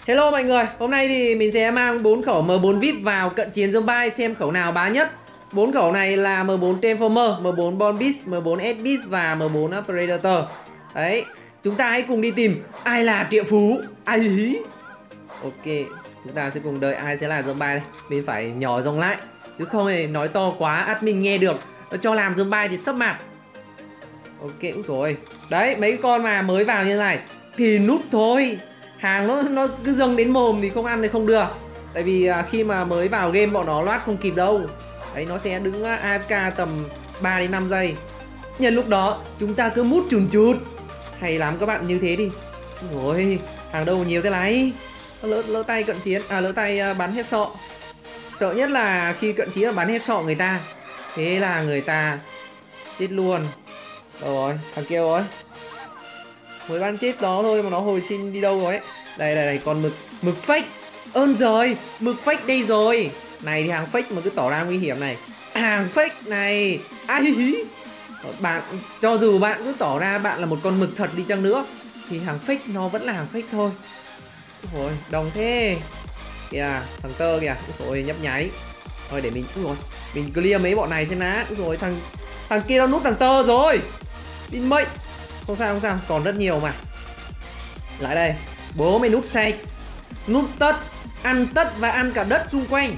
Hello mọi người, hôm nay thì mình sẽ mang 4 khẩu M4 VIP vào cận chiến zombie xem khẩu nào bá nhất. 4 khẩu này là M4 Transformer, M4 Bomb Beast, M4 S-Beast và M4 Predator. Đấy, chúng ta hãy cùng đi tìm ai là triệu phú. Ai ý. Ok, chúng ta sẽ cùng đợi ai sẽ là zombie đây. Mình phải nhỏ giọng lại, chứ không thì nói to quá admin nghe được. Nó cho làm zombie thì sắp mặt. Ok, úi rồi. Đấy, mấy con mà mới vào như thế này thì nút thôi. Hàng nó cứ dâng đến mồm thì không ăn thì không được. Tại vì khi mà mới vào game bọn nó loát không kịp đâu. Đấy, nó sẽ đứng AFK tầm 3 đến 5 giây. Nhân lúc đó chúng ta cứ mút chùn chụt. Hay lắm các bạn, như thế đi. Rồi, hàng đâu nhiều thế này. Lỡ tay cận chiến, lỡ tay bắn hết sọ. Sợ nhất là khi cận chiến là bắn hết sọ người ta. Thế là người ta chết luôn. Rồi, thằng kia rồi. Mới bắn chết đó thôi mà nó hồi sinh đi đâu rồi ấy. Đây, còn mực fake. Ơn rồi, mực fake đây rồi. Này thì hàng fake mà cứ tỏ ra nguy hiểm này. Hàng fake này. Ai hí. Bạn, cho dù bạn cứ tỏ ra bạn là một con mực thật đi chăng nữa thì hàng fake nó vẫn là hàng fake thôi. Ôi, đồng thế. Kìa, thằng tơ kìa. Ôi, nhấp nháy. Thôi để mình, mình clear mấy bọn này xem ná. Rồi, thằng kia nó nút thằng tơ rồi. Pin mệnh. Không sao, còn rất nhiều mà. Lại đây, bố mày nút sạch, nút ăn tất và ăn cả đất xung quanh.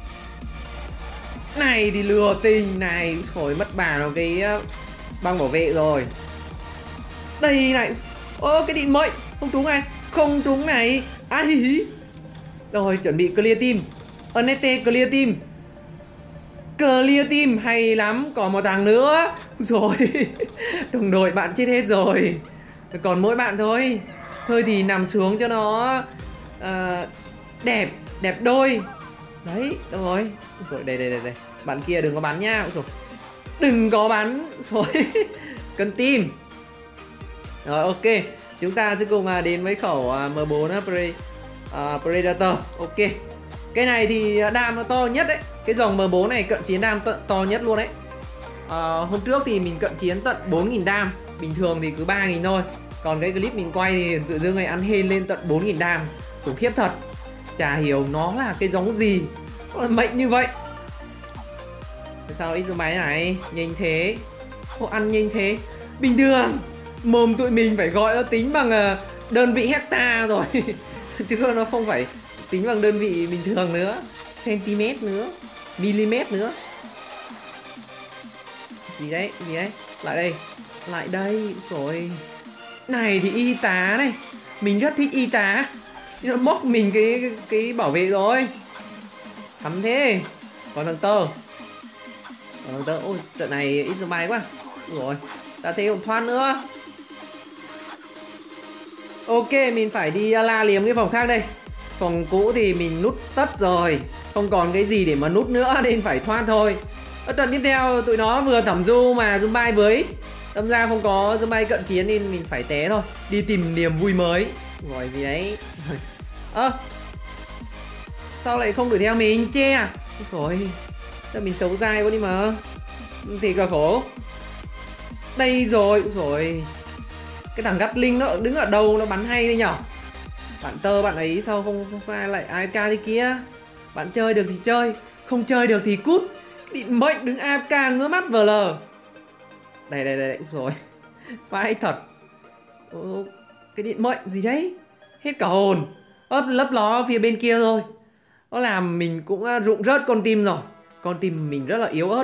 Này thì lừa tình này, khỏi mất bà nó cái băng bảo vệ rồi. Đây này, cái định mệnh, không trúng này. Ai. Rồi, chuẩn bị clear team. Unete clear team. Clear team, hay lắm, còn một thằng nữa. Rồi, đồng đội bạn chết hết rồi. Còn mỗi bạn thôi. Thôi thì nằm xuống cho nó đẹp đôi. Đấy, được rồi. Rồi, đây. Bạn kia đừng có bắn nha. Rồi, đừng có bắn. Rồi, cân team. Rồi, ok. Chúng ta sẽ cùng đến với khẩu M4 Predator. Ok. Cái này thì đam nó to nhất đấy. Cái dòng M4 này cận chiến đam to nhất luôn đấy. Hôm trước thì mình cận chiến tận 4.000 đam. Bình thường thì cứ 3.000 thôi. Còn cái clip mình quay thì tự dưng này ăn hên lên tận 4.000 đam. Khủng khiếp thật. Chả hiểu nó là cái giống gì, nó là mệnh như vậy. Sao ít máy này nhanh thế. Không ăn nhanh thế. Bình thường mồm tụi mình phải gọi nó tính bằng đơn vị hecta rồi. Chứ nó không phải tính bằng đơn vị bình thường nữa. Cm nữa, mm nữa. Gì đấy. Lại đây. Rồi. Này thì y tá này. Mình rất thích y tá. Nhưng nó móc mình cái bảo vệ rồi. Thắm thế. Còn thằng tơ. Ôi, trận này ít zombie quá. Rồi, ta thấy không thoát nữa. Ok, mình phải đi la liếm cái phòng khác đây. Phòng cũ thì mình nút tất rồi. Không còn cái gì để mà nút nữa nên phải thoát thôi. Ở trận tiếp theo tụi nó vừa thẩm du mà zombie với. Đâm ra không có zombie cận chiến nên mình phải té thôi. Đi tìm niềm vui mới. Gọi gì đấy. Sao lại không đuổi theo mình? Chê à? Rồi, sao mình xấu dai quá đi mà. Thì cả khổ. Đây rồi. Rồi. Cái thằng Gatling nó đứng ở đâu nó bắn hay đấy nhở. Bạn tơ bạn ấy sao không ai lại AFK thế kia. Bạn chơi được thì chơi, không chơi được thì cút. Định mệnh đứng AFK ngứa mắt vờ lờ. Đây. Rồi. Vai thật. Cái định mệnh gì đấy. Hết cả hồn. Lấp ló phía bên kia rồi. Nó làm mình cũng rụng rớt con tim rồi. Con tim mình rất là yếu ớt.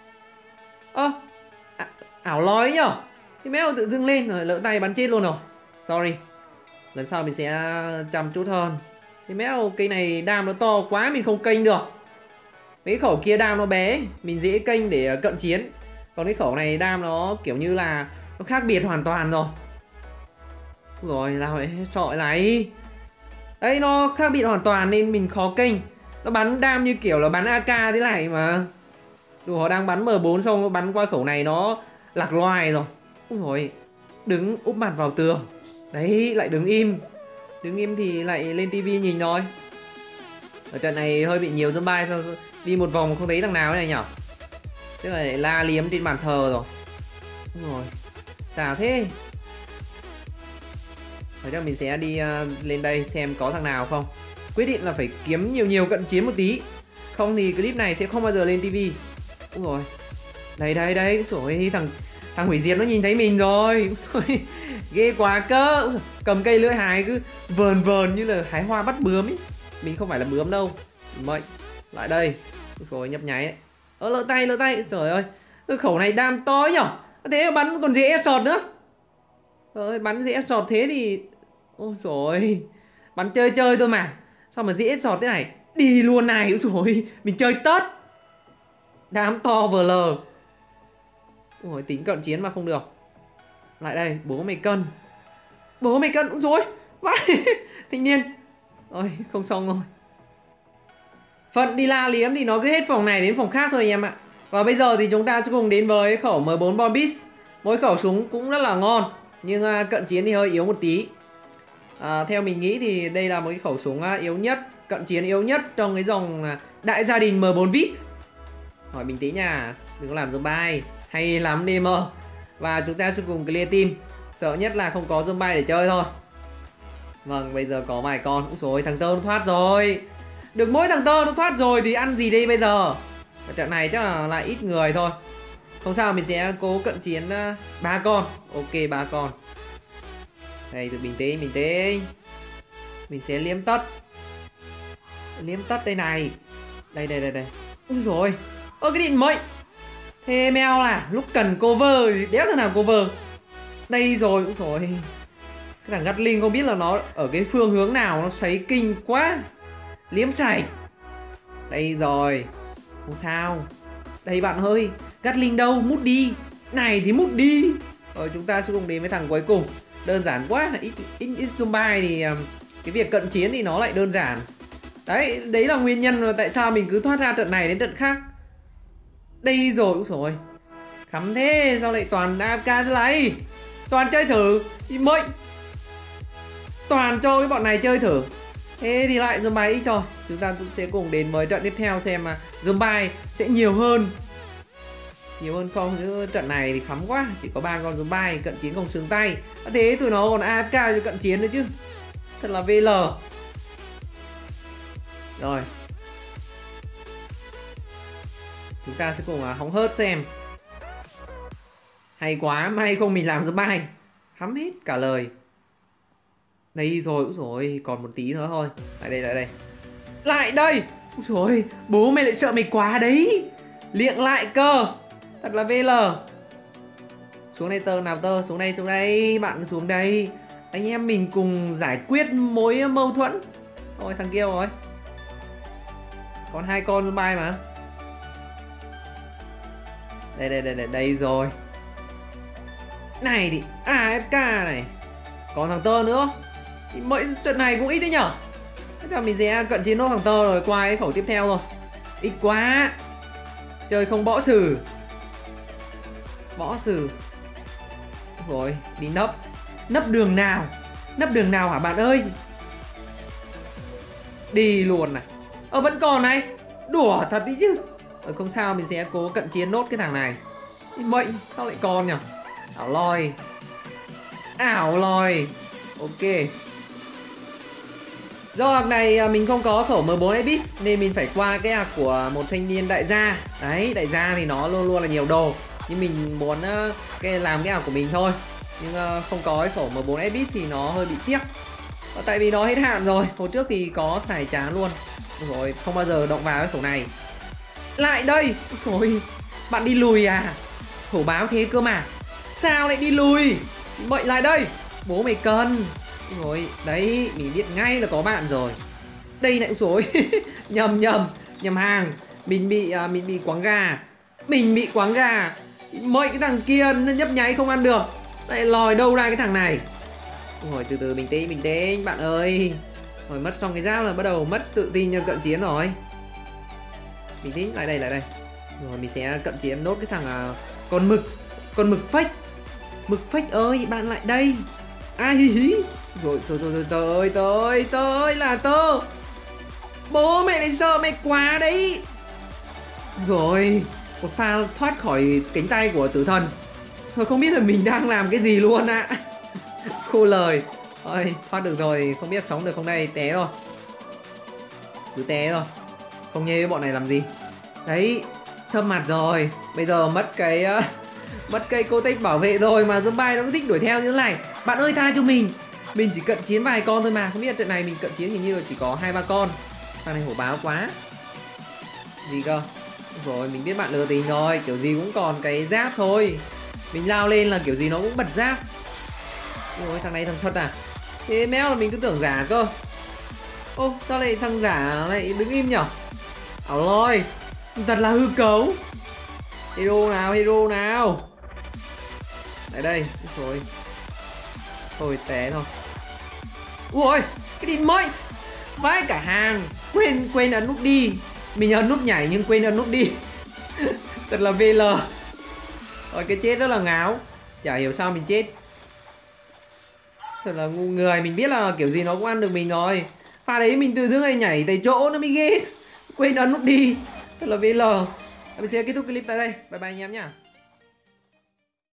Ảo lói nhở. Thì méo tự dưng lên rồi lỡ tay bắn chết luôn rồi. Sorry. Lần sau mình sẽ chăm chút hơn. Thì méo cây này đam nó to quá mình không kênh được. Mấy khẩu kia đam nó bé, mình dễ kênh để cận chiến. Còn cái khẩu này đam nó kiểu như là nó khác biệt hoàn toàn rồi. Rồi nào lại sọi này. Đấy, nó khác biệt hoàn toàn nên mình khó kênh. Nó bắn đam như kiểu là bắn AK thế này mà. Đủ họ đang bắn M4 xong nó bắn qua khẩu này nó lạc loài rồi. Ui rồi, đứng úp mặt vào tường. Đấy, lại đứng im. Đứng im thì lại lên tivi nhìn thôi. Ở trận này hơi bị nhiều zombie, sao đi một vòng không thấy thằng nào này nhở. Tức là lại la liếm trên bàn thờ rồi. Đúng rồi, xả thế. Vậy chắc mình sẽ đi lên đây xem có thằng nào không. Quyết định là phải kiếm nhiều cận chiến một tí, không thì clip này sẽ không bao giờ lên tivi. Đúng rồi. Đây. Rồi thằng hủy diệt nó nhìn thấy mình rồi. Rồi. Ghê quá cơ. Cầm cây lưỡi hái cứ vờn như là hái hoa bắt bướm ấy. Mình không phải là bướm đâu. Mệnh. Lại đây. Rồi nhấp nháy đấy. Lỡ tay. Trời ơi. Cái khẩu này đam to nhở. Thế mà bắn còn dễ sọt nữa. Rồi bắn dễ sọt thế thì ôi rồi, bắn chơi thôi mà. Sao mà dễ sọt thế này. Đi luôn này. Ôi rồi, mình chơi tất. Đám to vờ lờ. Ôi tính cận chiến mà không được. Lại đây, bố mày cân. Ôi rồi. Vãi. Thanh niên. Ôi không xong rồi. Phận đi la liếm thì nó cứ hết phòng này đến phòng khác thôi anh em ạ. Và bây giờ thì chúng ta sẽ cùng đến với khẩu M4 Bombis. Mỗi khẩu súng cũng rất là ngon, nhưng cận chiến thì hơi yếu một tí. Theo mình nghĩ thì đây là một cái khẩu súng yếu nhất, cận chiến yếu nhất trong cái dòng đại gia đình M4 VIP. Hỏi bình tĩnh nha, đừng có làm zombie. Hay lắm DM. Và chúng ta sẽ cùng clear team. Sợ nhất là không có zombie để chơi thôi. Vâng, bây giờ có vài con. Úi dồi, thằng tơ nó thoát rồi. Được mỗi thằng tơ nó thoát rồi thì ăn gì đây bây giờ. Ở trận này chắc là lại ít người thôi. Không sao, mình sẽ cố cận chiến 3 con. Ok, 3 con. Đây, từ bình tĩnh. Mình sẽ liếm tất đây này. Đây. Úi dồi. Ơ cái điện mệnh. Thế mèo là lúc cần cover thì đéo thằng nào cover. Đây rồi. Úi dồi. Cái thằng Gatling không biết là nó ở cái phương hướng nào, nó sấy kinh quá. Liếm sạch. Đây rồi. Không sao. Đây bạn ơi, Gatling đâu, mút đi. Này thì mút đi. Rồi chúng ta sẽ cùng đến với thằng cuối cùng. Đơn giản quá, ít zombie thì cái việc cận chiến thì nó lại đơn giản. Đấy là nguyên nhân tại sao mình cứ thoát ra trận này đến trận khác. Đây rồi, úi rồi. Khắm thế, sao lại toàn AFK thế này. Toàn chơi thử, thì mệnh. Toàn cho cái bọn này chơi thử. Thế thì lại zombie ít thôi. Chúng ta cũng sẽ cùng đến với trận tiếp theo xem mà zombie sẽ nhiều hơn không, chứ trận này thì khắm quá, chỉ có 3 con zombie, cận chiến không sướng tay. Thế tụi nó còn AFK cho cận chiến nữa chứ. Thật là VL. Rồi. Chúng ta sẽ cùng hóng hớt xem. Hay quá, may không mình làm zombie. Khắm hết cả lời. Đây rồi, úi dồi, còn một tí nữa thôi. Lại đây. Úi dồi, bố mày lại sợ mày quá đấy. Liệng lại cơ. Thật là VL. Xuống đây tơ nào tơ, xuống đây, bạn xuống đây. Anh em mình cùng giải quyết mối mâu thuẫn. Rồi thằng kia rồi. Còn 2 con zombie mà. Đây rồi. Này thì AFK này. Còn thằng tơ nữa. Mỗi trận này cũng ít đấy nhở. Thế là mình sẽ cận chiến nốt thằng tơ rồi qua cái khẩu tiếp theo rồi. Ít quá. Chơi không bỏ xử. Rồi, đi nấp. Nấp đường nào hả bạn ơi? Đi luôn này. Vẫn còn này. Đùa thật đi chứ. Không sao, mình sẽ cố cận chiến nốt cái thằng này. Mệnh, sao lại còn nhỉ? Ảo lòi. Ok. Do hạc này mình không có khẩu M4 Abyss nên mình phải qua cái hạc của một thanh niên đại gia. Đấy, đại gia thì nó luôn là nhiều đồ. Nhưng mình muốn làm cái hạc của mình thôi. Nhưng không có cái khẩu M4 Abyss thì nó hơi bị tiếc. Tại vì nó hết hạn rồi. Hồi trước thì có xài chán luôn. Rồi, không bao giờ động vào cái khẩu này. Lại đây. Rồi, bạn đi lùi à? Khẩu báo thế cơ mà. Sao lại đi lùi? Mệnh lại đây. Bố mày cần. Rồi, đấy, mình biết ngay là có bạn rồi. Đây này, rồi. nhầm hàng. Mình bị quáng gà. Mấy cái thằng kia nó nhấp nháy không ăn được. Lại lòi đâu ra cái thằng này. Rồi từ từ bình tĩnh bạn ơi. Rồi mất xong cái giáp là bắt đầu mất tự tin cho cận chiến rồi. Bình tĩnh, lại đây. Rồi mình sẽ cận chiến nốt cái thằng con mực fake. Mực fake ơi, bạn lại đây. Ai hí. Rồi tới là tơ. Bố mẹ lại sợ mẹ quá đấy. Rồi, một pha thoát khỏi cánh tay của tử thần. Thôi không biết là mình đang làm cái gì luôn ạ. Khô lời. Ôi, thoát được rồi, không biết sống được không đây, té rồi. Cứ té rồi. Không nhê với bọn này làm gì. Đấy, sâm mặt rồi. Bây giờ mất cái mất cây cô tích bảo vệ rồi mà zombie nó cứ thích đuổi theo như thế này. Bạn ơi tha cho mình. Mình chỉ cận chiến vài con thôi mà. Không biết trận này mình cận chiến hình như là chỉ có 2-3 con. Thằng này hổ báo quá. Gì cơ? Rồi mình biết bạn lừa tình rồi. Kiểu gì cũng còn cái giáp thôi. Mình lao lên là kiểu gì nó cũng bật giáp. Ôi thằng này thằng thật à? Thế méo là mình cứ tưởng giả cơ. Ô sao lại thằng giả lại đứng im nhở? Ảo lôi. Thật là hư cấu. Hero nào, hero nào. Lại đây. Rồi. Thôi té thôi. Ui cái đi mới. Vãi cả hàng. Quên ấn nút đi. Mình ấn nút nhảy nhưng quên ấn nút đi. Thật là VL. Rồi cái chết rất là ngáo. Chả hiểu sao mình chết. Thật là ngu người. Mình biết là kiểu gì nó cũng ăn được mình rồi. Pha đấy mình từ dưới này nhảy tại chỗ nó mới ghê. Quên ấn nút đi. Thật là VL. Mình sẽ kết thúc clip tại đây. Bye bye anh em nhá.